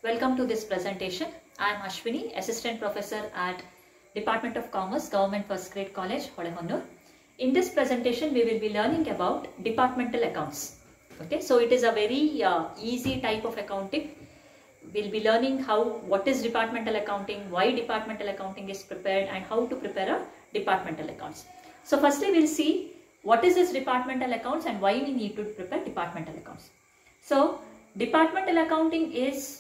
Welcome to this presentation. I am Ashwini, Assistant Professor at Department of Commerce, Government First Grade College, Hodehonnur. In this presentation, we will be learning about departmental accounts. Okay, so it is a very easy type of accounting. We'll be learning what is departmental accounting, why departmental accounting is prepared, and how to prepare a departmental accounts. So firstly, we'll see what is this departmental accounts and why we need to prepare departmental accounts. So departmental accounting is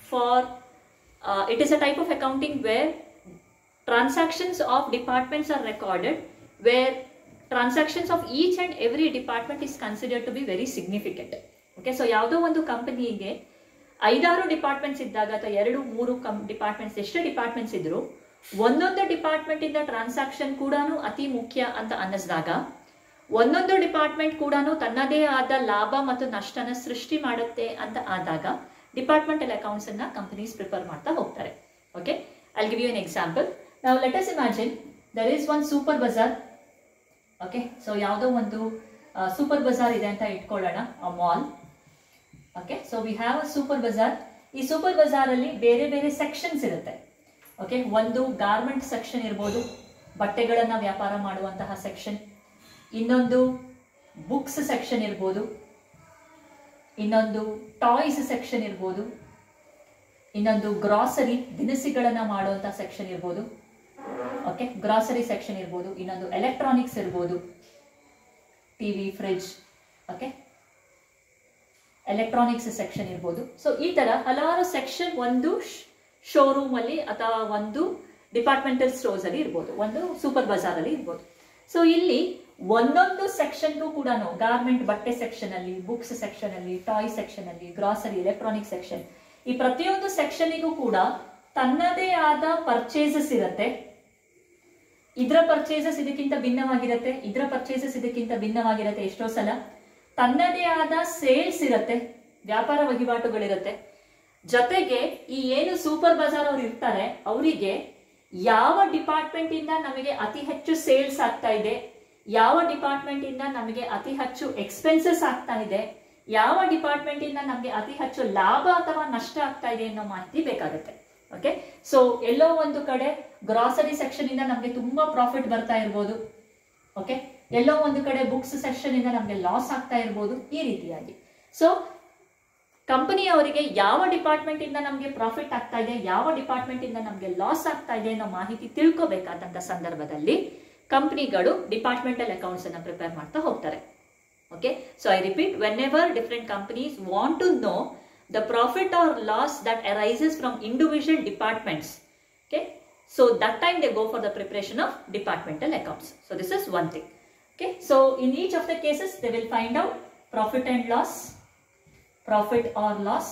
it is a type of accounting where transactions of departments are recorded, where transactions of each and every department is considered to be very significant. Okay, so ಯಾವುದೋ ಒಂದು ಕಂಪನಿಗೆ 5-6 departments ಇದ್ದಾಗ ಅಥವಾ 2-3 departments ಎಷ್ಟೇ departments ಇದ್ರು ಒಂದೊಂದು department ಇಂದ transaction ಕೂಡ ಅತಿ ಮುಖ್ಯ ಅಂತ ಅನ್ನಿಸಿದಾಗ ಒಂದೊಂದು ಡಿಪಾರ್ಟ್ಮೆಂಟ್ ಕೂಡ ತನ್ನದೇ ಆದ ಲಾಭ ಮತ್ತು ನಷ್ಟನ ಸೃಷ್ಟಿ ಮಾಡುತ್ತೆ ಅಂತ ಆದಾಗ ಡಿಪಾರ್ಟ್ಮೆಂಟಲ್ ಅಕೌಂಟ್ಸ್ ಅನ್ನ ಕಂಪನೀಸ್ ಪ್ರಿಪೇರ್ ಮಾಡ್ತಾ ಹೋಗ್ತಾರೆ. Okay, I give you an example. ನಾವು let us imagine there is one super bazaar. Okay, so ಯಾವುದೋ ಒಂದು ಸೂಪರ್ ಬಜಾರ್ ಇದೆ ಅಂತ ಇಟ್ಕೊಳ್ಳೋಣ, mall. Okay, so we have a super bazaar. ಈ ಸೂಪರ್ ಬಜಾರ್ ಅಲ್ಲಿ ಬೇರೆ ಬೇರೆ ಸೆಕ್ಷನ್ಸ್ ಇರುತ್ತೆ. ಓಕೆ, ಒಂದು ಗಾರ್ಮೆಂಟ್ ಸೆಕ್ಷನ್ ಇರ್ಬೋದು, ಬಟ್ಟೆಗಳನ್ನ ವ್ಯಾಪಾರ ಮಾಡುವಂತಹ ಸೆಕ್ಷನ್. ಇನ್ನೊಂದು ಬುಕ್ಸ್ ಸೆಕ್ಷನ್ ಇರ್ಬೋದು, ಇನ್ನೊಂದು ಟಾಯ್ಸ್ ಸೆಕ್ಷನ್ ಇರ್ಬೋದು, ಇನ್ನೊಂದು ಗ್ರಾಸರಿ ದಿನಸಿಗಳನ್ನ ಮಾಡುವಂತಹ ಸೆಕ್ಷನ್ ಇರ್ಬೋದು. ಓಕೆ, ಗ್ರಾಸರಿ ಸೆಕ್ಷನ್ ಇರ್ಬೋದು, ಇನ್ನೊಂದು ಎಲೆಕ್ಟ್ರಾನಿಕ್ಸ್ ಇರ್ಬೋದು, TV, fridge. Okay, electronics section ಇರ್ಬೋದು. ಸೊ ಈ ತರ ಹಲವಾರು ಸೆಕ್ಷನ್ ಒಂದು ಶೋರೂಮ್ ಅಲ್ಲಿ ಅಥವಾ ಒಂದು ಡಿಪಾರ್ಟ್ಮೆಂಟಲ್ ಸ್ಟೋರ್ಸ್ ಅಲ್ಲಿ ಇರ್ಬೋದು, ಒಂದು ಸೂಪರ್ ಬಜಾರ್ ಅಲ್ಲಿ ಇರ್ಬೋದು. ಸೊ ಇಲ್ಲಿ ಒಂದೊಂದು ಸೆಕ್ಷನ್ಗೂ ಕೂಡ ಗಾರ್ಮೆಂಟ್ ಬಟ್ಟೆ ಸೆಕ್ಷನ್ ಅಲ್ಲಿ, ಬುಕ್ಸ್ ಸೆಕ್ಷನ್ ಅಲ್ಲಿ, ಟಾಯ್ ಸೆಕ್ಷನ್ ಅಲ್ಲಿ, ಗ್ರಾಸರಿ, ಎಲೆಕ್ಟ್ರಾನಿಕ್ ಸೆಕ್ಷನ್, ಈ ಪ್ರತಿಯೊಂದು ಸೆಕ್ಷನ್ಗೂ ಕೂಡ ತನ್ನದೇ ಆದ ಪರ್ಚೇಸಸ್ ಇರುತ್ತೆ. ಇದರ ಪರ್ಚೇಸಸ್ ಇದಕ್ಕಿಂತ ಭಿನ್ನವಾಗಿರುತ್ತೆ, ಇದರ ಪರ್ಚೇಸಸ್ ಇದಕ್ಕಿಂತ ಭಿನ್ನವಾಗಿರುತ್ತೆ. ಎಷ್ಟೋ ಸಲ ತನ್ನದೇ ಆದ ಸೇಲ್ಸ್ ಇರುತ್ತೆ, ವ್ಯಾಪಾರ ವಹಿವಾಟುಗಳಿರುತ್ತೆ. ಜೊತೆಗೆ ಈ ಏನು ಸೂಪರ್ ಬಜಾರ್ ಅವ್ರು ಇರ್ತಾರೆ, ಅವರಿಗೆ ಯಾವ ಡಿಪಾರ್ಟ್ಮೆಂಟ್ ಇಂದ ನಮಗೆ ಅತಿ ಹೆಚ್ಚು ಸೇಲ್ಸ್ ಆಗ್ತಾ ಇದೆ, ಯಾವ ಡಿಪಾರ್ಟ್ಮೆಂಟ್ ಇಂದ ನಮಗೆ ಅತಿ ಹೆಚ್ಚು ಎಕ್ಸ್ಪೆನ್ಸಸ್ ಆಗ್ತಾ ಇದೆ, ಯಾವ ಡಿಪಾರ್ಟ್ಮೆಂಟ್ ಇಂದ ನಮಗೆ ಅತಿ ಹೆಚ್ಚು ಲಾಭ ಅಥವಾ ನಷ್ಟ ಆಗ್ತಾ ಇದೆ ಅನ್ನೋ ಮಾಹಿತಿ ಬೇಕಾಗುತ್ತೆ. ಓಕೆ, ಸೊ ಎಲ್ಲೋ ಒಂದು ಕಡೆ ಗ್ರಾಸರಿ ಸೆಕ್ಷನ್ ಇಂದ ನಮಗೆ ತುಂಬಾ ಪ್ರಾಫಿಟ್ ಬರ್ತಾ ಇರ್ಬೋದು. ಓಕೆ, ಎಲ್ಲೋ ಒಂದು ಕಡೆ ಬುಕ್ಸ್ ಸೆಕ್ಷನ್ ಇಂದ ನಮಗೆ ಲಾಸ್ ಆಗ್ತಾ ಇರ್ಬೋದು. ಈ ರೀತಿಯಾಗಿ ಸೊ ಕಂಪನಿಯವರಿಗೆ ಯಾವ ಡಿಪಾರ್ಟ್ಮೆಂಟ್ ಇಂದ ನಮಗೆ ಪ್ರಾಫಿಟ್ ಆಗ್ತಾ ಇದೆ, ಯಾವ ಡಿಪಾರ್ಟ್ಮೆಂಟ್ ಇಂದ ನಮಗೆ ಲಾಸ್ ಆಗ್ತಾ ಇದೆ ಅನ್ನೋ ಮಾಹಿತಿ ತಿಳ್ಕೋಬೇಕಾದಂತ ಸಂದರ್ಭದಲ್ಲಿ ಕಂಪನಿಗಳು ಡಿಪಾರ್ಟ್ಮೆಂಟಲ್ ಅಕೌಂಟ್ಸ್ ಅನ್ನ ಪ್ರಿಪೇರ್ ಮಾಡ್ತಾ ಹೋಗ್ತಾರೆ. Okay, so I repeat, whenever different companies want to know the profit or loss that arises from individual departments, okay, so that time they go for the preparation of departmental accounts. So this is one thing. Okay, so in each of the cases they will find out profit and loss, profit or loss,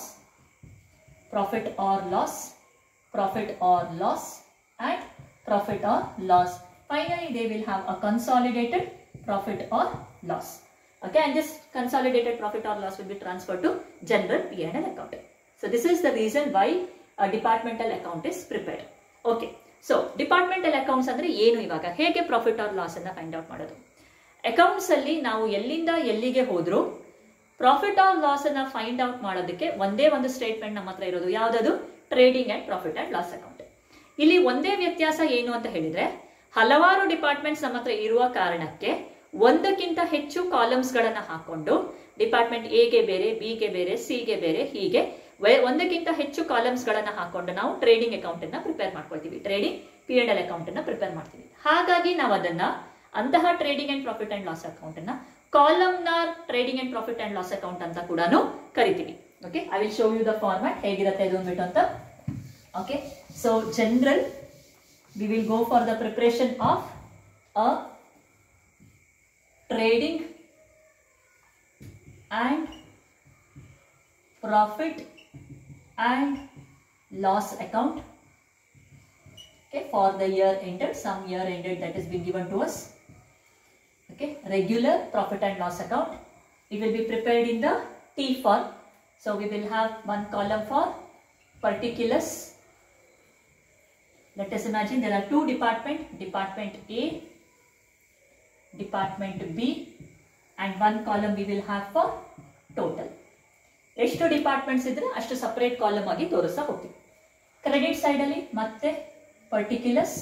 profit or loss, profit or loss, and profit or loss. Finally they will have a consolidated profit or loss. Okay, and this consolidated profit or loss will be transferred to general P&L account. So this is the reason why a departmental account is prepared. Okay, so departmental accounts ಅಂದ್ರೆ ಏನು, ಇವಾಗ ಹೇಗೆ profit or loss ಅನ್ನ find out ಮಾಡೋದು? Accounts ಅಲ್ಲಿ ನಾವು ಎಲ್ಲಿಂದ ಎಲ್ಲಿಗೆ ಹೋದ್ರು ಪ್ರಾಫಿಟ್ ಆರ್ ಲಾಸ್ ಅನ್ನ ಫೈಂಡ್ ಔಟ್ ಮಾಡೋದಕ್ಕೆ ಒಂದೇ ಒಂದು ಸ್ಟೇಟ್ಮೆಂಟ್ ನಮ್ಮ ಹತ್ರ ಇರೋದು, ಯಾವ್ದದು? Trading and profit and loss account. ಇಲ್ಲಿ ಒಂದೇ ವ್ಯತ್ಯಾಸ ಏನು ಅಂತ ಹೇಳಿದ್ರೆ, ಹಲವಾರು ಡಿಪಾರ್ಟ್ಮೆಂಟ್ಸ್ ನಮ್ಮ ಹತ್ರ ಇರುವ ಕಾರಣಕ್ಕೆ ಒಂದಕ್ಕಿಂತ ಹೆಚ್ಚು ಕಾಲಮ್ಸ್ ಗಳನ್ನ ಹಾಕೊಂಡು ಡಿಪಾರ್ಟ್ಮೆಂಟ್ ಎ ಗೆ ಬೇರೆ, ಬಿ ಗೆ ಬೇರೆ, ಸಿ ಗೆ ಬೇರೆ, ಹೀಗೆ ಒಂದಕ್ಕಿಂತ ಹೆಚ್ಚು ಕಾಲಮ್ಸ್ ಗಳನ್ನ ಹಾಕೊಂಡು ನಾವು ಟ್ರೇಡಿಂಗ್ ಅಕೌಂಟ್ ಅನ್ನ ಪ್ರಿಪೇರ್ ಮಾಡ್ಕೊಳ್ತೀವಿ, ಟ್ರೇಡಿಂಗ್ P&L ಅಕೌಂಟ್ ಅನ್ನ ಪ್ರಿಪೇರ್ ಮಾಡ್ತೀವಿ. ಹಾಗಾಗಿ ನಾವು ಅದನ್ನ ಅಂತಹ trading and profit and loss account ಅನ್ನ columnar trading and profit and loss account ಅಂತ ಕೂಡ ಕರಿತೀವಿ. Okay, I will show you the format ಹೇಗಿರುತ್ತೆ ಇದು ಅಂದ್ಬಿಟ್ಟು ಅಂತ. Okay, so general we will go for the preparation of a trading and profit and loss account, okay, for the year ended, some year ended that is been given to us. Okay, regular profit and loss account, it will be prepared in the T form. So we will have one column for particulars. Let us imagine there are two departments, department A, department B, and one column we will have for total. ಎಷ್ಟು departments ಇದ್ರೆ ಅಷ್ಟು separate column ಆಗಿ ತೋರಿಸ್ತಾ ಹೋಗ್ತೀವಿ. Credit side ಅಲ್ಲಿ ಮತ್ತೆ particulars,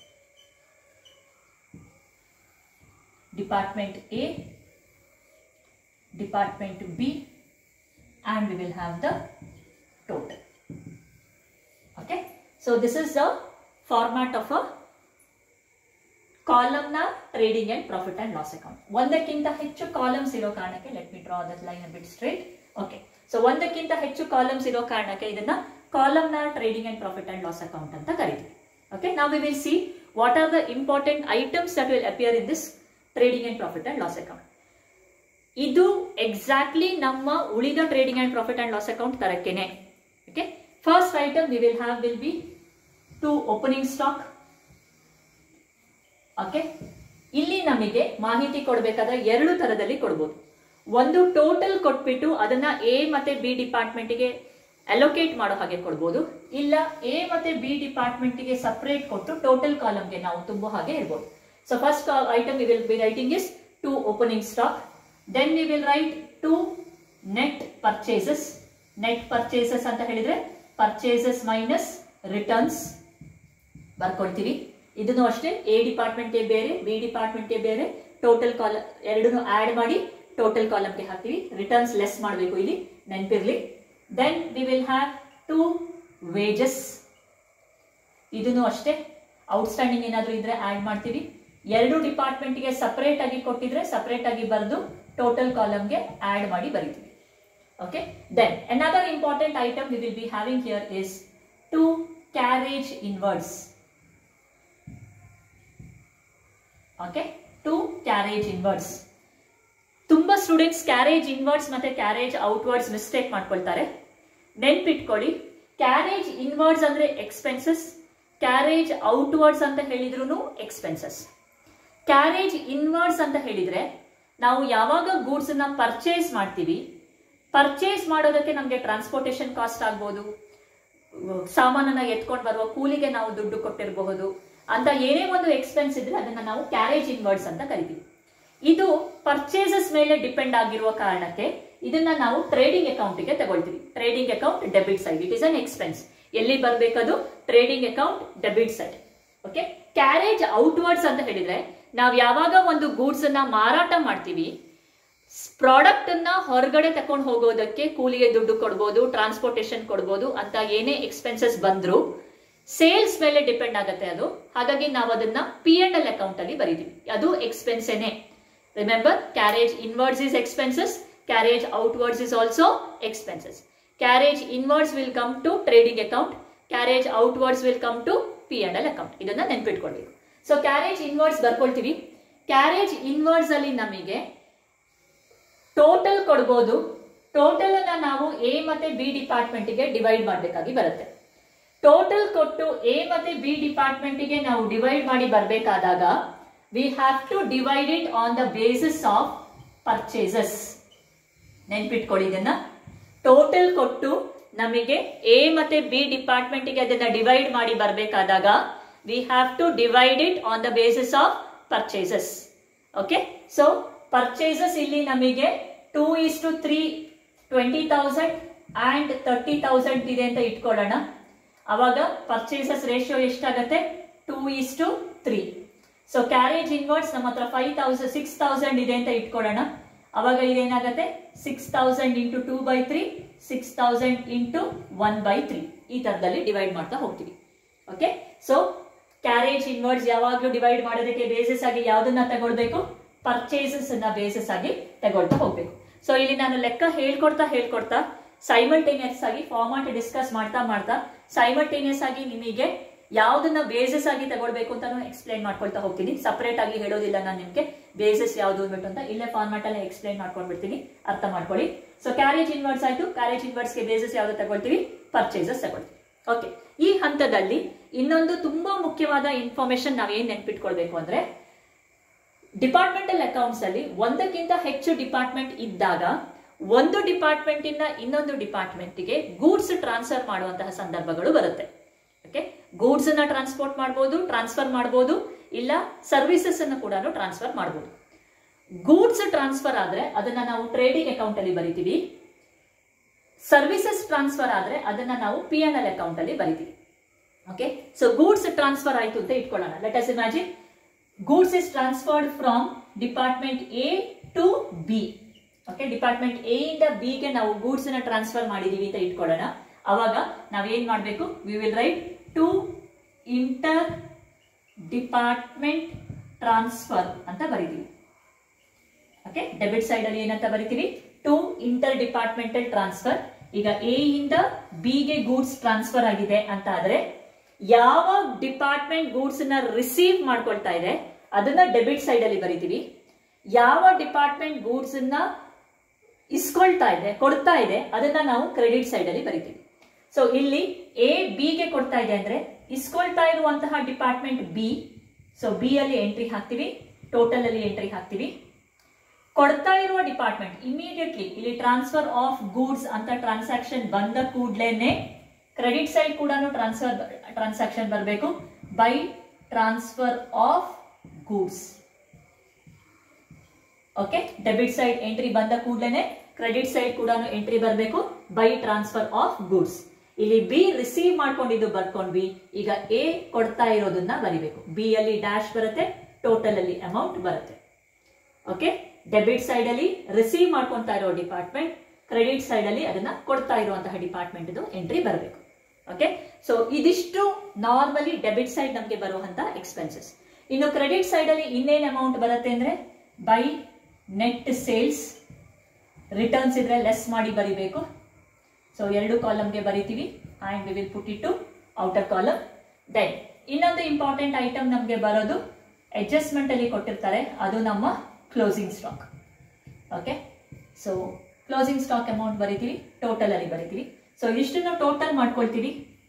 department A, department B, and we will have the total. Okay, so this is the format of a column trading and profit and loss account. ಒಂದಕ್ಕಿಂತ ಹೆಚ್ಚು columns ಇರೋ ಕಾರಣಕ್ಕೆ, let me draw that line a bit straight. Okay, so ಒಂದಕ್ಕಿಂತ ಹೆಚ್ಚು columns ಇರೋ ಕಾರಣಕ್ಕೆ ಇದನ್ನ column ನ trading and profit and loss account ಅಂತ ಕರೀತೀವಿ. Okay, now we will see what are the important items that will appear in this trading and profit and loss account. ಇದು exactly ನಮ್ಮ ಉಳಿದ trading and profit and loss account ತರಕ್ಕೇನೆ. Okay, first item we will have will be to opening stock. Okay, ಇಲ್ಲಿ ನಮಗೆ ಮಾಹಿತಿ ಕೊಡಬೇಕಾದ್ರೆ ಎರಡು ತರದಲ್ಲಿ ಕೊಡ್ಬೋದು. ಒಂದು ಟೋಟಲ್ ಕೊಟ್ಬಿಟ್ಟು ಅದನ್ನ ಎ ಮತ್ತೆ ಬಿ ಡಿಪಾರ್ಟ್ಮೆಂಟ್ಗೆ ಅಲೋಕೇಟ್ ಮಾಡೋ ಹಾಗೆ ಕೊಡ್ಬೋದು, ಇಲ್ಲ ಎ ಮತ್ತೆ ಬಿ ಡಿಪಾರ್ಟ್ಮೆಂಟ್ಗೆ ಸಪರೇಟ್ ಕೊಟ್ಟು ಟೋಟಲ್ ಕಾಲಮ್ಗೆ ನಾವು ತುಂಬೋ ಹಾಗೆ ಇರ್ಬೋದು. So first item we will be writing is to opening stock. Then we will write to net purchases. Net purchases ಅಂತ ಹೇಳಿದ್ರೆ purchases minus returns ಬರ್ಕೊಳ್ತೀವಿ. ಇದನ್ನು ಅಷ್ಟೇ ಎ ಡಿಪಾರ್ಟ್ಮೆಂಟ್ ಬೇರೆ, ಬಿ ಡಿಪಾರ್ಟ್ಮೆಂಟ್ ಬೇರೆ, ಟೋಟಲ್ ಕಾಲಮ್ ಎರಡನ್ನು ಆಡ್ ಮಾಡಿ ಟೋಟಲ್ ಕಾಲಮ್ಗೆ ಹಾಕ್ತೀವಿ. ರಿಟರ್ನ್ಸ್ ಲೆಸ್ ಮಾಡಬೇಕು ಇಲ್ಲಿ, ನೆನಪಿರ್ಲಿ. Then we will have to wages. ಇದನ್ನು ಅಷ್ಟೇ ಔಟ್ಸ್ಟ್ಯಾಂಡಿಂಗ್ ಏನಾದರೂ ಇದ್ರೆ ಆಡ್ ಮಾಡ್ತೀವಿ. ಎರಡು ಡಿಪಾರ್ಟ್ಮೆಂಟ್ಗೆ ಸಪರೇಟ್ ಆಗಿ ಕೊಟ್ಟಿದ್ರೆ ಸಪರೇಟ್ ಆಗಿ ಬರೆದು ಟೋಟಲ್ ಕಾಲಮ್ಗೆ ಆಡ್ ಮಾಡಿ ಬರೀತೀವಿ. Okay, then another important item we will be having here is to carriage inwards. Okay, to carriage inwards. ತುಂಬಾ ಸ್ಟೂಡೆಂಟ್ಸ್ ಕ್ಯಾರೇಜ್ ಇನ್ವರ್ಡ್ಸ್ ಮತ್ತೆ ಕ್ಯಾರೇಜ್ ಔಟ್ವರ್ಡ್ಸ್ ಮಿಸ್ಟೇಕ್ ಮಾಡ್ಕೊಳ್ತಾರೆ. ನೆನ್ಪಿಟ್ಕೊಳ್ಳಿ, ಕ್ಯಾರೇಜ್ ಇನ್ವರ್ಡ್ಸ್ ಅಂದ್ರೆ ಎಕ್ಸ್ಪೆನ್ಸಸ್, ಕ್ಯಾರೇಜ್ ಔಟ್ವರ್ಡ್ಸ್ ಅಂತ ಹೇಳಿದ್ರು ಎಕ್ಸ್ಪೆನ್ಸಸ್. ಕ್ಯಾರೇಜ್ ಇನ್ವರ್ಡ್ಸ್ ಅಂತ ಹೇಳಿದ್ರೆ ನಾವು ಯಾವಾಗ ಗೂಡ್ಸ್ ನ ಪರ್ಚೇಸ್ ಮಾಡ್ತೀವಿ, ಪರ್ಚೇಸ್ ಮಾಡೋದಕ್ಕೆ ನಮಗೆ ಟ್ರಾನ್ಸ್ಪೋರ್ಟೇಷನ್ ಕಾಸ್ಟ್ ಆಗ್ಬೋದು, ಸಾಮಾನನ್ನ ಎತ್ಕೊಂಡು ಬರುವ ಕೂಲಿಗೆ ನಾವು ದುಡ್ಡು ಕೊಟ್ಟಿರಬಹುದು ಅಂತ ಏನೇ ಒಂದು ಎಕ್ಸ್ಪೆನ್ಸ್ ಇದ್ರೆ ಅದನ್ನ ನಾವು ಕ್ಯಾರೇಜ್ ಇನ್ವರ್ಡ್ಸ್ ಅಂತ ಕರಿತೀವಿ. ಇದು ಪರ್ಚೇಸಸ್ ಮೇಲೆ ಡಿಪೆಂಡ್ ಆಗಿರುವ ಕಾರಣಕ್ಕೆ ಇದನ್ನ ನಾವು ಟ್ರೇಡಿಂಗ್ ಅಕೌಂಟ್ಗೆ ತಗೊಳ್ತೀವಿ. Trading account debit side, it is an expense. ಎಲ್ಲಿ ಬರಬೇಕದು? Trading account debit side. Okay, carriage outwards ಅಂತ ಹೇಳಿದ್ರೆ ನಾವು ಯಾವಾಗ ಒಂದು ಗೂಡ್ಸ್ ಅನ್ನ ಮಾರಾಟ ಮಾಡ್ತೀವಿ, ಪ್ರಾಡಕ್ಟ್ ಅನ್ನ ಹೊರಗಡೆ ತಕೊಂಡು ಹೋಗೋದಕ್ಕೆ ಕೂಲಿಗೆ ದುಡ್ಡು ಕೊಡ್ಬೋದು, ಟ್ರಾನ್ಸ್ಪೋರ್ಟೇಷನ್ ಕೊಡ್ಬೋದು ಅಂತ ಏನೇ ಎಕ್ಸ್ಪೆನ್ಸಸ್ ಬಂದ್ರು ಸೇಲ್ಸ್ ಮೇಲೆ ಡಿಪೆಂಡ್ ಆಗುತ್ತೆ ಅದು. ಹಾಗಾಗಿ ನಾವು ಅದನ್ನ P&L ಅಕೌಂಟ್ ಅಲ್ಲಿ ಬರೀತೀವಿ, ಅದು ಎಕ್ಸ್ಪೆನ್ಸೇನೆ. Remember, carriage inwards is expenses, carriage outwards is also expenses. Carriage inwards will come to trading account, carriage outwards will come to P&L account. ಇದನ್ನ ನೆನ್ಪಿಟ್ಕೊಳ್ಬೇಕು. ಸೊ ಕ್ಯಾರೇಜ್ ಇನ್ವರ್ಡ್ಸ್ ಬರ್ಕೊಳ್ತೀವಿ. ಕ್ಯಾರೇಜ್ ಇನ್ವರ್ಡ್ಸ್ ಅಲ್ಲಿ ನಮಗೆ ಟೋಟಲ್ ಕೊಡ್ಬೋದು. ಟೋಟಲ್ ಅನ್ನ ನಾವು ಎ ಮತ್ತೆ ಬಿ ಡಿಪಾರ್ಟ್ಮೆಂಟ್ಗೆ ಡಿವೈಡ್ ಮಾಡಬೇಕಾಗಿ ಬರುತ್ತೆ. ಟೋಟಲ್ ಕೊಟ್ಟು ಎ ಮತ್ತೆ ಬಿ ಡಿಪಾರ್ಟ್ಮೆಂಟ್ಗೆ ನಾವು ಡಿವೈಡ್ ಮಾಡಿ ಬರಬೇಕಾದಾಗ we have to divide it on the basis of purchases. ನೆನ್ಪಿಟ್ಕೊಳ್ಳಿ ಇದನ್ನ. ಟೋಟಲ್ ಕೊಟ್ಟು ನಮಗೆ ಎ ಮತ್ತೆ ಬಿ ಡಿಪಾರ್ಟ್ಮೆಂಟ್ಗೆ ಅದನ್ನ ಡಿವೈಡ್ ಮಾಡಿ ಬರಬೇಕಾದಾಗ we have to divide it on the basis of purchases. Okay, so purchases ಇಲ್ಲಿ ನಮಗೆ 2:3 20,000 and 30,000 ಇದೆ ಅಂತ ಇಟ್ಕೊಳ್ಳೋಣ. ಅವಾಗ ಪರ್ಚೇಸಸ್ ರೇಷಿಯೋ ಎಷ್ಟಾಗತ್ತೆ? 2:3. ಸೊ ಕ್ಯಾರೇಜ್ ಇನ್ವರ್ಡ್ಸ್ ನಮ್ಮ ಹತ್ರ 6,000 ಇದೆ ಅಂತ ಇಟ್ಕೊಳ್ಳೋಣ. ಅವಾಗ ಇದೇನಾಗತ್ತೆ? 6,000 ಇಂಟು 2/3, 6,000 ಇಂಟು 1/3 ಈ ತರದಲ್ಲಿ ಡಿವೈಡ್ ಮಾಡ್ತಾ ಹೋಗ್ತೀವಿ. ಓಕೆ, ಸೊ ಕ್ಯಾರೇಜ್ ಇನ್ವರ್ಡ್ಸ್ ಯಾವಾಗಲೂ ಡಿವೈಡ್ ಮಾಡೋದಕ್ಕೆ ಬೇಸಿಸ್ ಆಗಿ ಯಾವ್ದನ್ನ ತಗೊಳ್ಬೇಕು? ಪರ್ಚೇಸಸ್ ಅನ್ನ ಬೇಸಿಸ್ ಆಗಿ ತಗೊಳ್ತಾ ಹೋಗ್ಬೇಕು. ಸೊ ಇಲ್ಲಿ ನಾನು ಲೆಕ್ಕ ಹೇಳ್ಕೊಡ್ತಾ ಸೈಮಲ್ಟೇನಿಯಸ್ ಆಗಿ ಫಾರ್ಮಾಟ್ ಡಿಸ್ಕಸ್ ಮಾಡ್ತಾ ಸೈಮಲ್ಟೇನಿಯಸ್ ಆಗಿ ನಿಮಗೆ ಯಾವ್ದನ್ನ ಬೇಸಿಸ್ ಆಗಿ ತಗೊಳ್ಬೇಕು ಅಂತ ಎಕ್ಸ್ಪ್ಲೈನ್ ಮಾಡ್ಕೊಳ್ತಾ ಹೋಗ್ತೀನಿ. ಸಪರೇಟ್ ಆಗಿ ಹೇಳೋದಿಲ್ಲ ನಾನು ನಿಮ್ಗೆ ಬೇಸಿಸ್ ಯಾವ್ದು ಅಂದ್ಬಿಟ್ಟು ಅಂತ. ಇಲ್ಲೇ ಫಾರ್ಮಾಟ್ ಅಲ್ಲಿ ಎಕ್ಸ್ಪ್ಲೈನ್ ಮಾಡ್ಕೊಂಡ್ಬಿಡ್ತೀನಿ, ಅರ್ಥ ಮಾಡ್ಕೊಳ್ಳಿ. ಸೊ ಕ್ಯಾರೇಜ್ ಇನ್ವರ್ಡ್ಸ್ ಆಯ್ತು. ಕ್ಯಾರೇಜ್ ಇನ್ವರ್ಡ್ಸ್ ಗೆ ಬೇಸಿಸ್ ಯಾವ್ದು ತಗೊಳ್ತೀವಿ? ಪರ್ಚೇಸಸ್ ತಗೊಳ್ತೀವಿ. ಓಕೆ, ಈ ಹಂತದಲ್ಲಿ ಇನ್ನೊಂದು ತುಂಬಾ ಮುಖ್ಯವಾದ ಇನ್ಫಾರ್ಮೇಶನ್ ನಾವೇನ್ ನೆನ್ಪಿಟ್ಕೊಳ್ಬೇಕು ಅಂದ್ರೆ, ಡಿಪಾರ್ಟ್ಮೆಂಟಲ್ ಅಕೌಂಟ್ಸ್ ಅಲ್ಲಿ ಒಂದಕ್ಕಿಂತ ಹೆಚ್ಚು ಡಿಪಾರ್ಟ್ಮೆಂಟ್ ಇದ್ದಾಗ ಒಂದು ಡಿಪಾರ್ಟ್ಮೆಂಟ್ ಇಂದ ಇನ್ನೊಂದು ಡಿಪಾರ್ಟ್ಮೆಂಟ್ಗೆ ಗೂಡ್ಸ್ ಟ್ರಾನ್ಸ್ಫರ್ ಮಾಡುವಂತಹ ಸಂದರ್ಭಗಳು ಬರುತ್ತೆ. ಓಕೆ, ಗೂಡ್ಸ್ ಅನ್ನ ಟ್ರಾನ್ಸ್ಫರ್ ಮಾಡಬಹುದು, ಇಲ್ಲ ಸರ್ವಿಸಸ್ ಅನ್ನು ಕೂಡ ಟ್ರಾನ್ಸ್ಫರ್ ಮಾಡಬಹುದು. ಗೂಡ್ಸ್ ಟ್ರಾನ್ಸ್ಫರ್ ಆದ್ರೆ ಅದನ್ನ ನಾವು ಟ್ರೇಡಿಂಗ್ ಅಕೌಂಟ್ ಅಲ್ಲಿ ಬರೀತೀವಿ. ಸರ್ವಿಸಸ್ ಟ್ರಾನ್ಸ್ಫರ್ ಆದ್ರೆ ಅದನ್ನ ನಾವು P&L ಅಕೌಂಟ್ ಅಲ್ಲಿ ಬರೀತೀವಿ. ಓಕೆ, ಸೊ ಗೂಡ್ಸ್ ಟ್ರಾನ್ಸ್ಫರ್ ಆಯ್ತು ಅಂತ ಇಟ್ಕೊಳ್ಳೋಣ. Let us imagine goods is transferred from department A to B. Okay, department A ಇಂದ ಬಿ ಗೆ ನಾವು ಗೂಡ್ಸ್ ನ ಟ್ರಾನ್ಸ್ಫರ್ ಮಾಡಿದೀವಿ ಅಂತ ಇಟ್ಕೊಳ್ಳೋಣ. ಅವಾಗ ನಾವೇನ್ ಮಾಡಬೇಕು, we will write to inter department transfer ಅಂತ ಬರೀತೀವಿ. ಓಕೆ, ಡೆಬಿಟ್ ಸೈಡ್ ಅಲ್ಲಿ ಏನಂತ ಬರೀತೀವಿ, ಟು ಇಂಟರ್ ಡಿಪಾರ್ಟ್ಮೆಂಟಲ್ ಟ್ರಾನ್ಸ್ಫರ್. ಈಗ ಎ ಇಂದ ಬಿ ಗೆ ಗೂಡ್ಸ್ ಟ್ರಾನ್ಸ್ಫರ್ ಆಗಿದೆ ಅಂತ ಆದ್ರೆ ಯಾವ ಡಿಪಾರ್ಟ್ಮೆಂಟ್ ಗೂಡ್ಸ್ ನ ರಿಸೀವ್ ಮಾಡ್ಕೊಳ್ತಾ ಇದೆ ಅದನ್ನ ಡೆಬಿಟ್ ಸೈಡ್ ಅಲ್ಲಿ ಬರೀತೀವಿ. ಯಾವ ಡಿಪಾರ್ಟ್ಮೆಂಟ್ ಗೂಡ್ಸ್ ನ ಇಸ್ಕೊಳ್ತಾ ಇದೆ, ಕೊಡ್ತಾ ಇದೆ, ಅದನ್ನ ನಾವು ಕ್ರೆಡಿಟ್ ಸೈಡ್ ಅಲ್ಲಿ ಬರೀತೀವಿ. ಸೊ ಇಲ್ಲಿ ಎ ಬಿ ಗೆ ಕೊಡ್ತಾ ಇದೆ ಅಂದ್ರೆ ಇಸ್ಕೊಳ್ತಾ ಇರುವಂತಹ ಡಿಪಾರ್ಟ್ಮೆಂಟ್ ಬಿ. ಸೊ ಬಿ ಅಲ್ಲಿ ಎಂಟ್ರಿ ಹಾಕ್ತಿವಿ, ಟೋಟಲ್ ಅಲ್ಲಿ ಎಂಟ್ರಿ ಹಾಕ್ತಿವಿ. ಕೊಡ್ತಾ ಇರುವ ಡಿಪಾರ್ಟ್ಮೆಂಟ್ ಇಮಿಡಿಯೇಟ್ಲಿ ಇಲ್ಲಿ ಟ್ರಾನ್ಸ್ಫರ್ ಆಫ್ ಗೂಡ್ಸ್ ಅಂತ ಟ್ರಾನ್ಸಾಕ್ಷನ್ ಬಂದ ಕೂಡಲೇನೆ ಕ್ರೆಡಿಟ್ ಸೈಡ್ ಕೂಡ ಟ್ರಾನ್ಸಾಕ್ಷನ್ ಬರಬೇಕು, by transfer of goods. Okay, debit side entry ಬಂದ ಕೂಡಲೇನೆ ಕ್ರೆಡಿಟ್ ಸೈಡ್ ಕೂಡ ಎಂಟ್ರಿ ಬರಬೇಕು, ಬೈ ಟ್ರಾನ್ಸ್ಫರ್ ಆಫ್ ಗೂಡ್ಸ್. ಇಲ್ಲಿ ಬಿ ರಿಸೀವ್ ಮಾಡ್ಕೊಂಡಿದ್ದು ಬರ್ಕೊಂಡ್ವಿ. ಈಗ ಎ ಕೊಡ್ತಾ ಇರೋದನ್ನ ಬರಿಬೇಕು. ಬಿ ಅಲ್ಲಿ ಡ್ಯಾಶ್ ಬರುತ್ತೆ, ಟೋಟಲ್ ಅಲ್ಲಿ ಅಮೌಂಟ್ ಬರುತ್ತೆ. ಓಕೆ, ಡೆಬಿಟ್ ಸೈಡ್ ಅಲ್ಲಿ ರಿಸೀವ್ ಮಾಡ್ಕೊಂತಾ ಇರೋ ಡಿಪಾರ್ಟ್ಮೆಂಟ್, ಕ್ರೆಡಿಟ್ ಸೈಡ್ ಅಲ್ಲಿ ಅದನ್ನ ಕೊಡ್ತಾ ಇರುವಂತಹ ಡಿಪಾರ್ಟ್ಮೆಂಟ್ ಎಂಟ್ರಿ ಬರಬೇಕು. ಓಕೆ, ಸೊ ಇದಿಷ್ಟು ನಾರ್ಮಲಿ ಡೆಬಿಟ್ ಸೈಡ್ ನಮಗೆ ಬರುವಂತ ಎಕ್ಸ್ಪೆನ್ಸಸ್. ಇನ್ನು ಕ್ರೆಡಿಟ್ ಸೈಡ್ ಅಲ್ಲಿ ಇನ್ನೇನ್ ಅಮೌಂಟ್ ಬರುತ್ತೆ ಅಂದ್ರೆ ಬೈ ನೆಟ್ ಸೇಲ್ಸ್. ರಿಟರ್ನ್ಸ್ ಇದ್ರೆ ಲೆಸ್ ಮಾಡಿ ಬರಿಬೇಕು. ಸೊ 2 ಕಾಲಮ್ಗೆ ಬರಿತೀವಿ and we will put it to outer column. Then ಇನ್ನೊಂದು ಇಂಪಾರ್ಟೆಂಟ್ ಐಟಮ್ ನಮಗೆ ಬರೋದು ಅಡ್ಜಸ್ಟ್ಮೆಂಟ್ ಅಲ್ಲಿ ಕೊಟ್ಟಿರ್ತಾರೆ, ಅದು ನಮ್ಮ closing stock. Okay, so closing stock amount ಬರಿತೀವಿ, ಟೋಟಲ್ ಅಲ್ಲಿ ಬರಿತೀವಿ. ಸೊ ಇಷ್ಟನ್ನು ಟೋಟಲ್ ಮಾಡ್ಕೊಳ್ತೀವಿ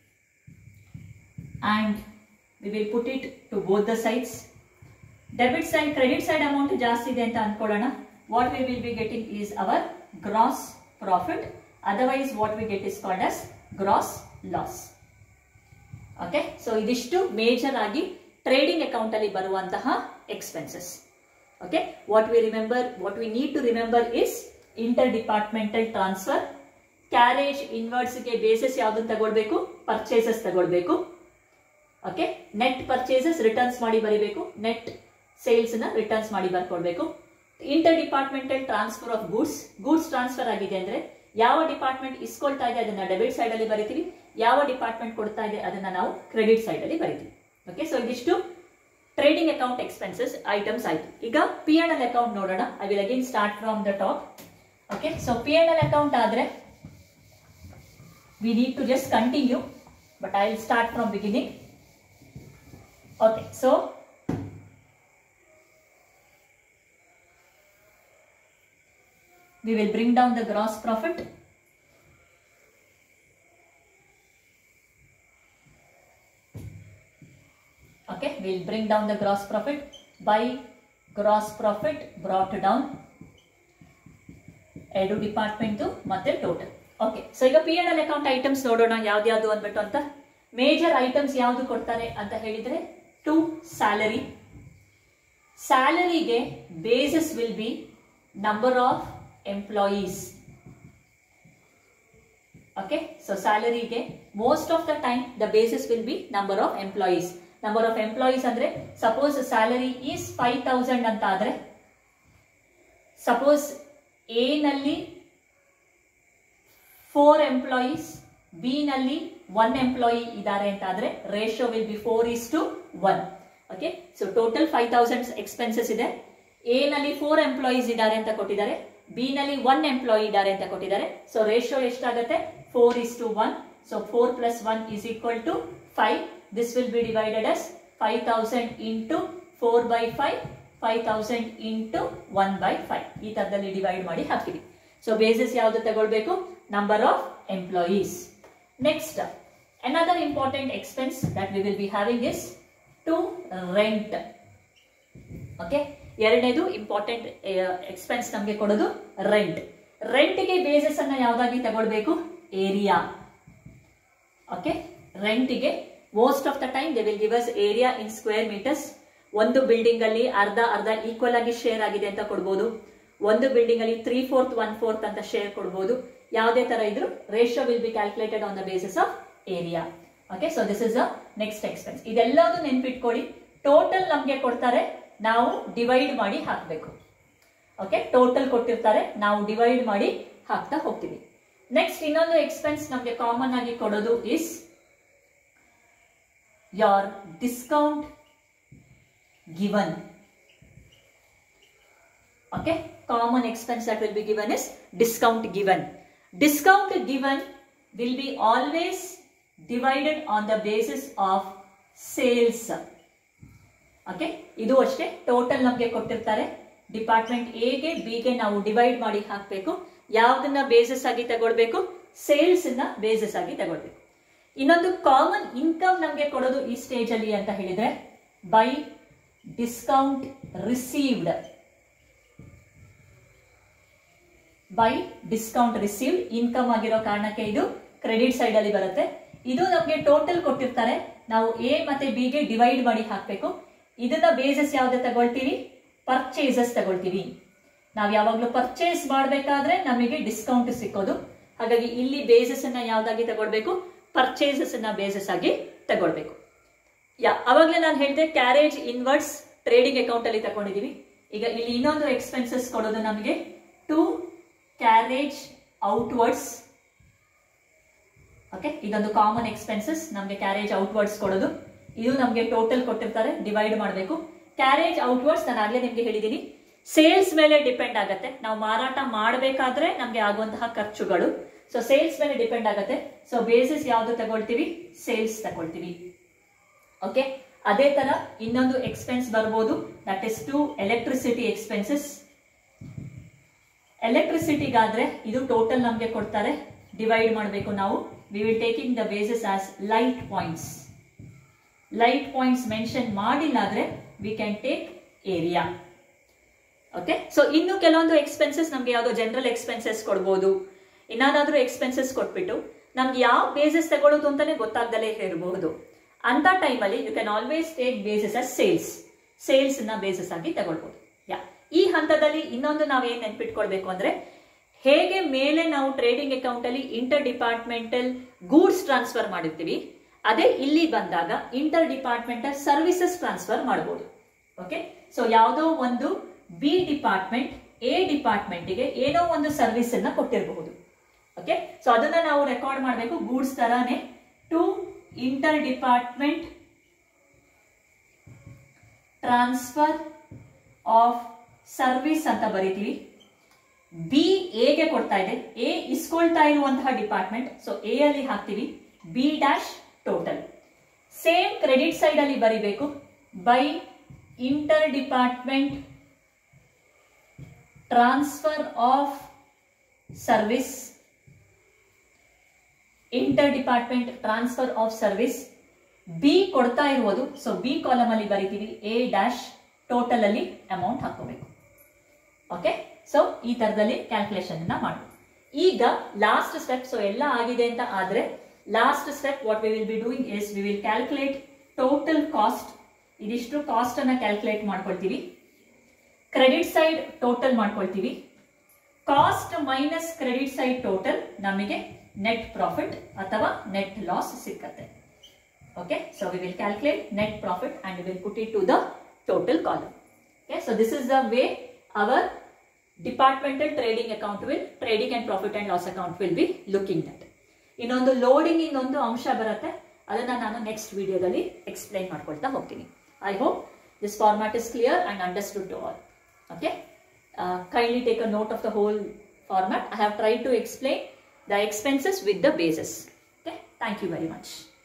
and we will put it to both the sides. Debit side credit side amount ಜಾಸ್ತಿ ಇದೆ ಅಂತ ಅನ್ಕೊಳ್ಳೋಣ. What we will be getting is our gross profit, otherwise what we get is called as gross loss. Okay, so ಇದಿಷ್ಟು major ಆಗಿ trading account ಅಲ್ಲಿ ಬರುವಂತಹ expenses. Okay, what we need to remember is interdepartmental transfer. Carriage inwards ಗೆ basis ಯಾವ್ದನ್ನ ತಗೊಳ್ಬೇಕು, purchases ತಗೊಳ್ಬೇಕು. Okay, net purchases returns ಮಾಡಿ ಬರೀಬೇಕು, ನೆಟ್ ಸೇಲ್ಸ್ ನ ರಿಟರ್ನ್ಸ್ ಮಾಡಿ ಬರ್ಕೊಳ್ಬೇಕು. Inter departmental transfer of goods transfer ಆಗಿದೆ ಅಂದ್ರೆ ಯಾವ ಡಿಪಾರ್ಟ್ಮೆಂಟ್ ಇಸ್ಕೊಳ್ತಾ ಇದೆ ಅದನ್ನ ಡೆಬಿಟ್ ಸೈಡ್ ಅಲ್ಲಿ ಬರೀತೀವಿ, ಯಾವ ಡಿಪಾರ್ಟ್ಮೆಂಟ್ ಕೊಡ್ತಾ ಇದೆ ಅದನ್ನ ನಾವು ಕ್ರೆಡಿಟ್ ಸೈಡ್ ಅಲ್ಲಿ ಬರೀತೀವಿ. ಓಕೆ, ಸೊ ಇದಿಷ್ಟು ಟ್ರೇಡಿಂಗ್ ಅಕೌಂಟ್ ಎಕ್ಸ್ಪೆನ್ಸಸ್ ಐಟಮ್ಸ್ ಆಯ್ತು. ಈಗ P&L ಅಕೌಂಟ್ ನೋಡೋಣ. I will again start from the top. Okay, so P&L account ಆದ್ರೆ we need to just continue, but I will start from beginning. Okay, so we will bring down the gross profit. Okay, we will bring down the gross profit by gross profit brought down. ಎರಡು department ಮತ್ತೆ total. Okay, so ಈಗ P&L account items ನೋಡೋಣ ಯಾವ್ದು ಅಂದ್ಬಿಟ್ಟು ಅಂತ. Major items ಯಾವ್ದು ಕೊಡ್ತಾರೆ ಅಂತ ಹೇಳಿದ್ರೆ ಟು ಸ್ಯಾಲರಿ. ಸ್ಯಾಲರಿಗೆ basis will be number of employees. Okay, so ಸ್ಯಾಲರಿಗೆ most of the time the basis will be number of employees. Number of employees ಅಂದ್ರೆ ಸಪೋಸ್ ಸ್ಯಾಲರಿ ಈಸ್ 5000 ಅಂತ ಆದ್ರೆ, ಸಪೋಸ್ ಎ ನಲ್ಲಿ 4 ಎಂಪ್ಲಾಯೀಸ್, ಬಿ ನಲ್ಲಿ 1 employee ಇದ್ದಾರೆ ಅಂತ ಆದ್ರೆ ratio will be 4:1. Okay, so total 5000 expenses ಇದೆ. ಎ ನಲ್ಲಿ 4 ಎಂಪ್ಲಾಯೀಸ್ ಇದ್ದಾರೆ ಅಂತ ಕೊಟ್ಟಿದ್ದಾರೆ, ಬಿ ನಲ್ಲಿ 1 ಎಂಪ್ಲಾಯಿ ಇದ್ದಾರೆ ಅಂತ ಕೊಟ್ಟಿದ್ದಾರೆ. ಸೊ ರೇಷಿಯೋ ಎಷ್ಟಾಗುತ್ತೆ, 4:1. So 4 + 1 = 5. This will be divided as 5000 into 4/5, 5000 into 1/5. ಈ ತರದಲ್ಲಿ ಡಿವೈಡ್ ಮಾಡಿ ಹಾಕ್ತೀವಿ. ಸೊ ಬೇಸಿಸ್ ಯಾವ್ದು ತಗೊಳ್ಬೇಕು, number of employees. Next another important expense that we will be having is to rent. Okay, ಎರಡನೇದು ಇಂಪಾರ್ಟೆಂಟ್ ಎಕ್ಸ್ಪೆನ್ಸ್ ನಮಗೆ ಕೊಡೋದು ರೆಂಟ್. ರೆಂಟ್ಗೆ ಬೇಸಿಸ್ ಅನ್ನ ಯಾವ್ದಾಗಿ ತಗೊಳ್ಬೇಕು, ಏರಿಯಾ. ಓಕೆ, ರೆಂಟ್ಗೆ most of the time they will give us area in square metres. ಒಂದು building ಅಲ್ಲಿ ಅರ್ಧ ಈಕ್ವಲ್ ಆಗಿ ಶೇರ್ ಆಗಿದೆ ಅಂತ ಕೊಡ್ಬೋದು. ಒಂದು ಬಿಲ್ಡಿಂಗ್ ಅಲ್ಲಿ 3/4 1/4 ಅಂತ ಶೇರ್ ಕೊಡ್ಬೋದು. ಯಾವುದೇ ತರ ಇದ್ರು ratio will be calculated on the basis of area. Okay, so this is the next expense. ಇದೆಲ್ಲದೂ ನೆನ್ಪಿಟ್ಕೊಳ್ಳಿ. ಟೋಟಲ್ ನಮ್ಗೆ ಕೊಡ್ತಾರೆ, ನಾವು ಡಿವೈಡ್ ಮಾಡಿ ಹಾಕಬೇಕು. ಓಕೆ, ಟೋಟಲ್ ಕೊಟ್ಟಿರ್ತಾರೆ, ನಾವು ಡಿವೈಡ್ ಮಾಡಿ ಹಾಕ್ತಾ ಹೋಗ್ತೀವಿ. ನೆಕ್ಸ್ಟ್ ಇನ್ನೊಂದು ಎಕ್ಸ್ಪೆನ್ಸ್ ನಮ್ಗೆ ಕಾಮನ್ ಆಗಿ ಕೊಡೋದು is your discount given. Okay, common expense that will be given is discount given. Discount given will be always divided on the basis of sales. Okay, ಇದು ಅಷ್ಟೇ, ಟೋಟಲ್ ನಮಗೆ ಕೊಟ್ಟಿರ್ತಾರೆ, ಡಿಪಾರ್ಟ್ಮೆಂಟ್ ಎ ಗೆ B ಗೆ ನಾವು divide ಮಾಡಿ ಹಾಕಬೇಕು. ಯಾವ್ದನ್ನ ಬೇಸಿಸ್ ಆಗಿ ತಗೊಳ್ಬೇಕು? ಸೇಲ್ಸ್ ನ ಬೇಸಿಸ್ ಆಗಿ ತಗೊಳ್ಬೇಕು. ಇನ್ನೊಂದು ಕಾಮನ್ ಇನ್ಕಮ್ ನಮಗೆ ಕೊಡೋದು ಈ ಸ್ಟೇಜ್ ಅಲ್ಲಿ ಅಂತ ಹೇಳಿದ್ರೆ by discount received. By discount received income ಆಗಿರೋ ಕಾರಣಕ್ಕೆ ಇದು ಕ್ರೆಡಿಟ್ ಸೈಡ್ ಅಲ್ಲಿ ಬರುತ್ತೆ. ಇದು ನಮಗೆ ಟೋಟಲ್ ಕೊಟ್ಟಿರ್ತಾರೆ, ನಾವು ಎ ಮತ್ತೆ ಬಿ ಗೆ ಡಿವೈಡ್ ಮಾಡಿ ಹಾಕಬೇಕು. ಇದನ್ನ ಬೇಸಿಸ್ ಯಾವ್ದು ತಗೊಳ್ತೀವಿ? ಪರ್ಚೇಸಸ್ ತಗೊಳ್ತೀವಿ. ನಾವು ಯಾವಾಗ್ಲೂ ಪರ್ಚೇಸ್ ಮಾಡಬೇಕಾದ್ರೆ ನಮಗೆ ಡಿಸ್ಕೌಂಟ್ ಸಿಕ್ಕೋದು. ಹಾಗಾಗಿ ಇಲ್ಲಿ ಬೇಸಿಸ್ ಅನ್ನ ಯಾವ್ದಾಗಿ ತಗೊಳ್ಬೇಕು? ಪರ್ಚೇಸಸ್ ಅನ್ನ ಬೇಸಿಸ್ ಆಗಿ ತಗೊಳ್ಬೇಕು. ಅವಾಗ್ಲೇ ನಾನು ಹೇಳಿದೆ ಕ್ಯಾರೇಜ್ ಇನ್ವರ್ಡ್ಸ್ ಟ್ರೇಡಿಂಗ್ ಅಕೌಂಟ್ ಅಲ್ಲಿ ತಗೊಂಡಿದೀವಿ. ಈಗ ಇಲ್ಲಿ ಇನ್ನೊಂದು ಎಕ್ಸ್ಪೆನ್ಸಸ್ ಕೊಡೋದು ನಮಗೆ ಟು ಕ್ಯಾರೇಜ್ ಔಟ್ವರ್ಡ್ಸ್. ಓಕೆ, ಇದೊಂದು ಕಾಮನ್ ಎಕ್ಸ್ಪೆನ್ಸಸ್ ನಮಗೆ ಕ್ಯಾರೇಜ್ ಔಟ್ವರ್ಡ್ಸ್ ಕೊಡೋದು. ಇದು ನಮಗೆ ಟೋಟಲ್ ಕೊಟ್ಟಿರ್ತಾರೆ, ಡಿವೈಡ್ ಮಾಡಬೇಕು. ಕ್ಯಾರೇಜ್ ಔಟ್ವರ್ಡ್ಸ್ ನಾನು ಆಗ್ಲೇ ನಿಮ್ಗೆ ಹೇಳಿದೀನಿ, ಸೇಲ್ಸ್ ಮೇಲೆ ಡಿಪೆಂಡ್ ಆಗುತ್ತೆ. ನಾವು ಮಾರಾಟ ಮಾಡಬೇಕಾದ್ರೆ ನಮ್ಗೆ ಆಗುವಂತಹ ಖರ್ಚುಗಳು, ಸೊ ಸೇಲ್ಸ್ ಮೇಲೆ ಡಿಪೆಂಡ್ ಆಗುತ್ತೆ. ಸೊ ಬೇಸಿಸ್ ಯಾವ್ದು ತಗೊಳ್ತೀವಿ? ಸೇಲ್ಸ್ ತಗೊಳ್ತೀವಿ. ಓಕೆ, ಅದೇ ತರ ಇನ್ನೊಂದು ಎಕ್ಸ್ಪೆನ್ಸ್ ಬರ್ಬೋದು, that is to electricity expenses. ಎಲೆಕ್ಟ್ರಿಸಿಟಿಗಾದ್ರೆ ಇದು ಟೋಟಲ್ ನಮಗೆ ಕೊಡ್ತಾರೆ, ಡಿವೈಡ್ ಮಾಡಬೇಕು ನಾವು. We will taking the basis as light points. Light points mention ಮಾಡಿಲ್ಲ ಆದ್ರೆ we can take area. Okay, so ಇನ್ನು ಕೆಲವೊಂದು ಎಕ್ಸ್ಪೆನ್ಸಸ್ ನಮ್ಗೆ ಯಾವ್ದೋ ಜನರಲ್ ಎಕ್ಸ್ಪೆನ್ಸಸ್ ಕೊಡ್ಬೋದು, ಇನ್ನಾದ್ರೂ ಎಕ್ಸ್ಪೆನ್ಸಸ್ ಕೊಟ್ಬಿಟ್ಟು ನಮ್ಗೆ ಯಾವ ಬೇಸಿಸ್ ತಗೊಳ್ಳೋದು ಅಂತಾನೆ ಗೊತ್ತಾಗ್ದಲೇ ಇರಬಹುದು. ಅಂತ ಟೈಮಲ್ಲಿ you can always take basis as sales. Sales ನ ಬೇಸಿಸ್ ಆಗಿ ತಗೊಳ್ಬಹುದು. ಈ ಹಂತದಲ್ಲಿ ಇನ್ನೊಂದು ನಾವೇನ್ ನೆನ್ಪಿಟ್ಕೊಳ್ಬೇಕು ಅಂದ್ರೆ, ಹೇಗೆ ಮೇಲೆ ನಾವು ಟ್ರೇಡಿಂಗ್ ಅಕೌಂಟ್ ಅಲ್ಲಿ ಇಂಟರ್ ಡಿಪಾರ್ಟ್ಮೆಂಟಲ್ ಗೂಡ್ಸ್ ಟ್ರಾನ್ಸ್ಫರ್ ಮಾಡಿರ್ತೀವಿ, ಅದೇ ಇಲ್ಲಿ ಬಂದಾಗ ಇಂಟರ್ ಡಿಪಾರ್ಟ್ಮೆಂಟಲ್ ಸರ್ವಿಸಸ್ ಟ್ರಾನ್ಸ್ಫರ್ ಮಾಡಬಹುದು. ಓಕೆ, ಸೊ ಯಾವುದೋ ಒಂದು ಬಿ ಡಿಪಾರ್ಟ್ಮೆಂಟ್ ಎ ಡಿಪಾರ್ಟ್ಮೆಂಟ್ ಗೆ ಏನೋ ಒಂದು ಸರ್ವಿಸ್ ಅನ್ನ ಕೊಟ್ಟಿರಬಹುದು. ಓಕೆ, ಸೊ ಅದನ್ನ ನಾವು ರೆಕಾರ್ಡ್ ಮಾಡಬೇಕು ಗೂಡ್ಸ್ ತರಾನೇ. To inter department transfer of service ಅಂತ ಬರೀತೀವಿ. ಬಿ ಎ ಗೆ ಕೊಡ್ತಾ ಇದೆ, ಎ ಇಸ್ಕೊಳ್ತಾ ಇರುವಂತಹ ಡಿಪಾರ್ಟ್ಮೆಂಟ್, ಸೊ ಎ ಅಲ್ಲಿ ಹಾಕ್ತೀವಿ B dash total. Same credit side ಅಲ್ಲಿ ಬರೀಬೇಕು by inter department transfer of service. Inter department transfer of service B ಕೊಡ್ತಾ ಇರುವುದು, ಸೊ ಬಿ ಕಾಲಮ್ ಅಲ್ಲಿ ಬರೀತೀವಿ ಎ ಡ್ಯಾಶ್ ಟೋಟಲ್ ಅಲ್ಲಿ ಅಮೌಂಟ್ ಹಾಕೋಬೇಕು. ಓಕೆ, ಸೊ ಈ ತರದಲ್ಲಿ ಕ್ಯಾಲ್ಕುಲೇಷನ್ ಅನ್ನ ಮಾಡಬೇಕು. ಈಗ ಲಾಸ್ಟ್ ಸ್ಟೆಪ್, ಸೊ ಎಲ್ಲ ಆಗಿದೆ ಅಂತ ಆದ್ರೆ last step what we will be doing is we will calculate total cost. ಇದಿಷ್ಟು ಕಾಸ್ಟ್ ಅನ್ನ ಕ್ಯಾಲ್ಕುಲೇಟ್ ಮಾಡ್ಕೊಳ್ತೀವಿ. ಕ್ರೆಡಿಟ್ ಸೈಡ್ ಟೋಟಲ್ ಮಾಡ್ಕೊಳ್ತೀವಿ. Cost minus credit side total ನಮಗೆ ನೆಟ್ ಪ್ರಾಫಿಟ್ ಅಥವಾ ನೆಟ್ ಲಾಸ್ ಸಿಕ್ಕತ್ತೆ. Okay, so we will calculate net profit and we will put it to the total column. Okay, so this is the way our departmental trading account will, trading and profit and loss account will be looking at. ಇನ್ನೊಂದು loading ಇನ್ನೊಂದು ಅಂಶ ಬರುತ್ತೆ, ಅದನ್ನ ನಾನು next ವಿಡಿಯೋದಲ್ಲಿ explain ಮಾಡ್ಕೊಳ್ತಾ ಹೋಗ್ತೀನಿ. I hope this format is clear and understood to all. Okay, kindly take a note of the whole format. I have tried to explain the expenses with the basis. Okay, thank you very much.